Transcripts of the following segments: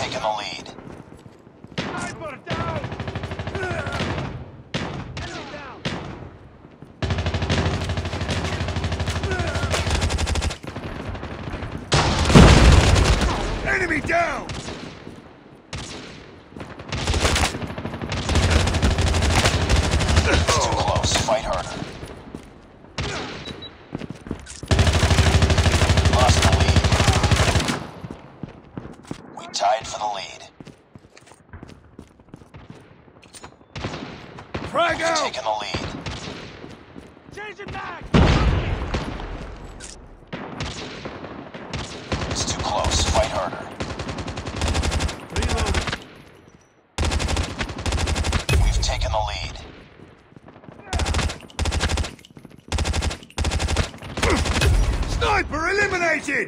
taken the lead. Sniper down! Enemy down! Enemy down! It's too close. Fight harder. Lost the lead. We tied for the lead. Frag We've out! taken the lead. Changing back! It's too close. Fight harder. Reload. We've taken the lead. Sniper eliminated!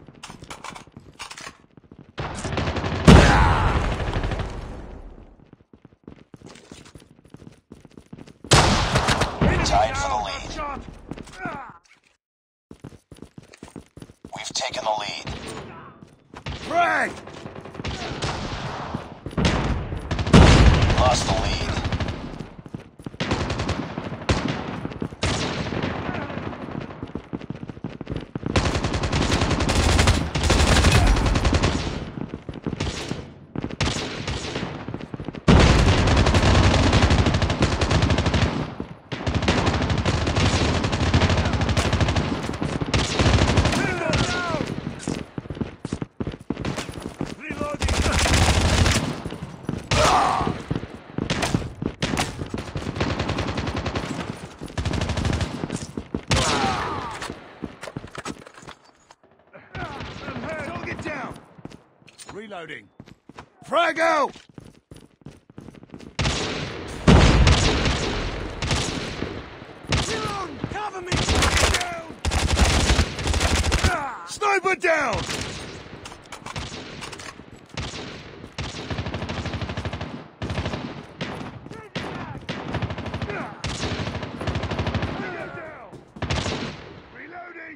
Tied for the lead. Shot. We've taken the lead. Frag! Lost the lead. Target down! Reloading. Frag out! Reload! Cover me! Down! Sniper down! Reloading!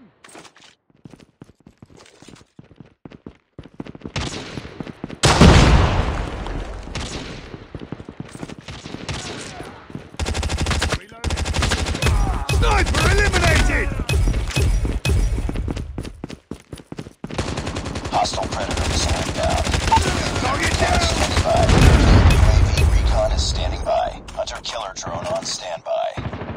Sniper eliminated! Hostile predator missile inbound. Target down! Standing by. UAV recon is standing by. Hunter killer drone on standby.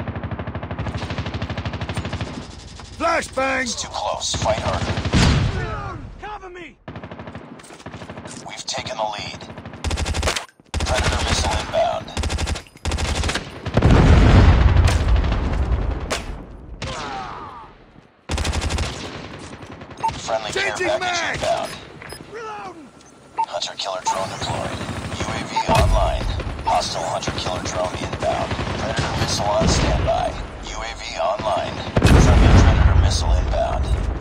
Flashbang! It's too close. Fight harder. Reload! Cover me! We've taken the lead. Predator missile inbound. Friendly care Changing package mag! inbound. Reloading! Hunter killer drone deployed. UAV online. Hostile hunter killer drone inbound. Predator missile on standby. UAV online. Friendly predator missile inbound.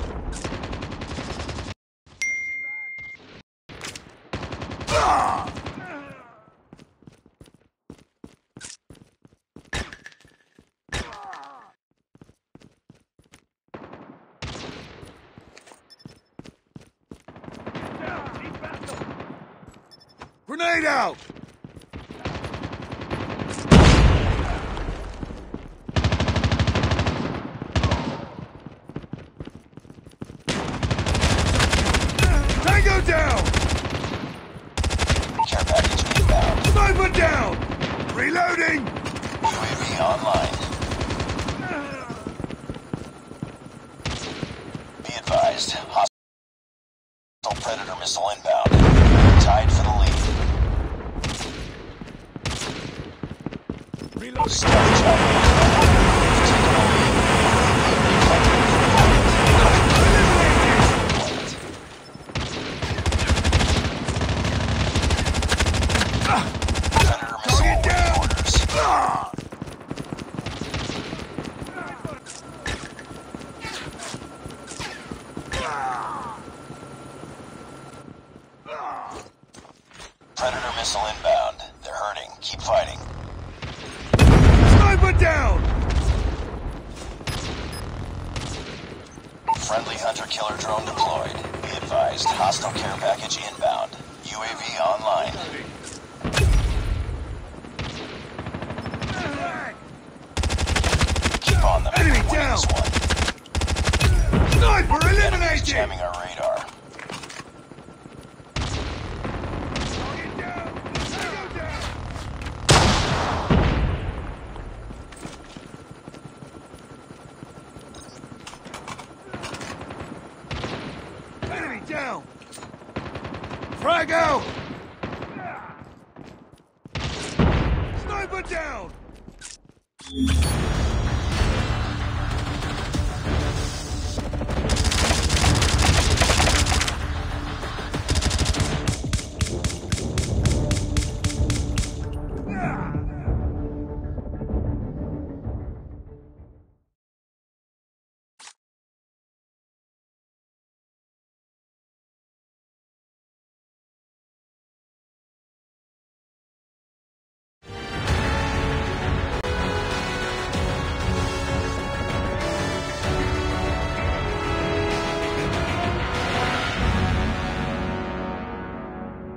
Ah! Grenade out! Tango down! Care package inbound. Sniper down! Reloading! UAV online. Be advised. Hostile predator missile inbound. Tied for the lead. Reload! Stealth chopper. Taking the lead. Predator missile Target awaiting down! orders. Ah! Predator missile inbound. They're hurting. Keep fighting. Sniper down! Friendly hunter-killer drone deployed. Be advised, hostile care package inbound. UAV online. Keep on them. Enemy We're winning down. this one. Sniper Enemies eliminated! jamming our radar. Target down! Tango down! Enemy down! Frag out! Sniper down!